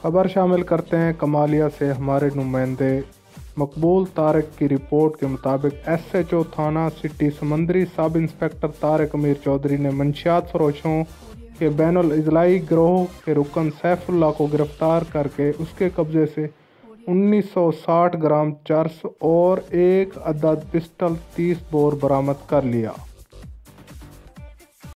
खबर शामिल करते हैं कमालिया से। हमारे नुमाइंदे मकबूल तारिक की रिपोर्ट के मुताबिक SHO थाना सिटी समंदरी सब इंस्पेक्टर तारिक अमीर चौधरी ने मंशियात फरोशों के बैनुल इजलाई गिरोह के रुकन सैफुल्लाह को गिरफ्तार करके उसके कब्जे से 1960 ग्राम चरस और एक अदद पिस्टल 30 बोर बरामद कर लिया।